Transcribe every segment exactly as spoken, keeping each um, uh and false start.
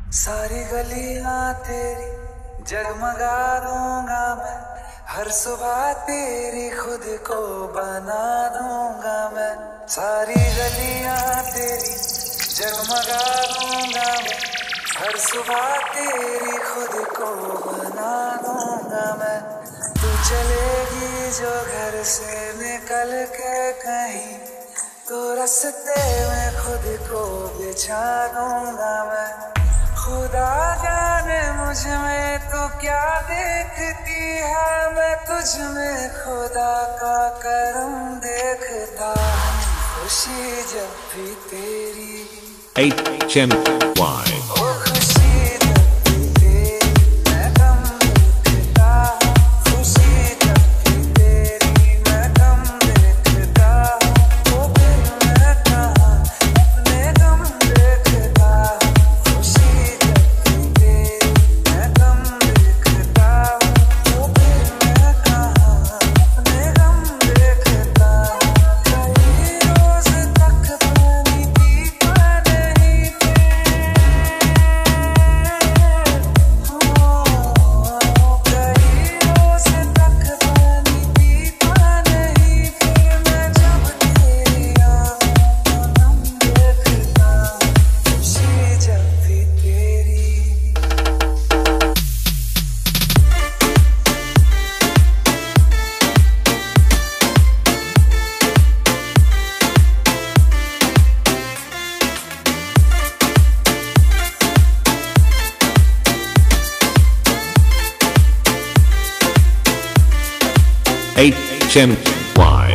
सारी गलियां तेरी जगमगा दूंगा मैं, हर सुबह तेरी खुद को बना दूंगा मैं। सारी गलियां तेरी जगमगा दूंगा मैं, हर सुबह तेरी खुद को बना दूंगा मैं। तू चलेगी जो घर से निकल के कहीं, तो रास्ते में खुद को बिछा दूंगा मैं। खुदा जाने मुझ में तो क्या देखती है, मैं तुझ में खुदा का करम देखता हूँ। खुशी जब भी तेरी H M Y ओ खुशी जब भी तेरी मैं गम देखता हूँ। खुशी जब भी तेरी मैं गम देखता हूँ, तो फिर मैं कहाँ अपने गम देखता हूँ। खुशी जब भी तेरी मैं गम देखता हूँ, तो फिर मैं कहाँ अपने गम देखता हूँ। कई रोज तक पानी पीता नहीं H M Y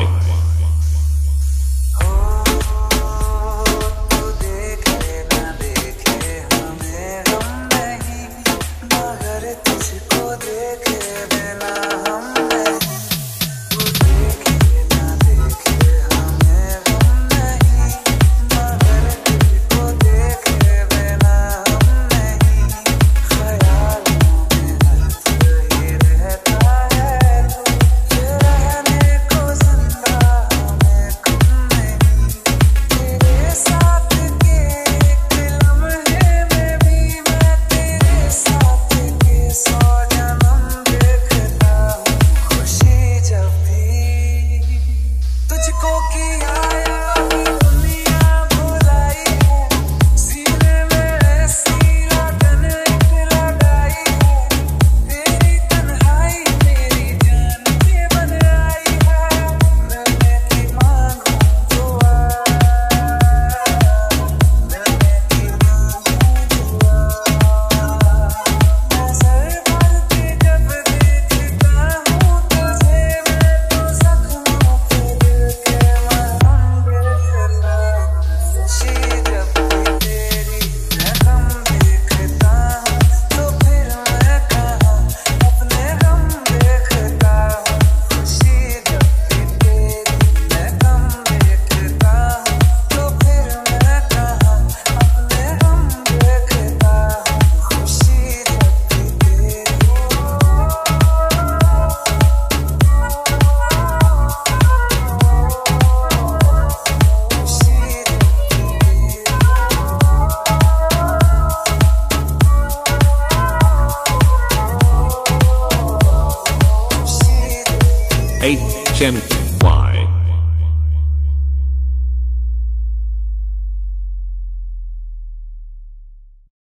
H M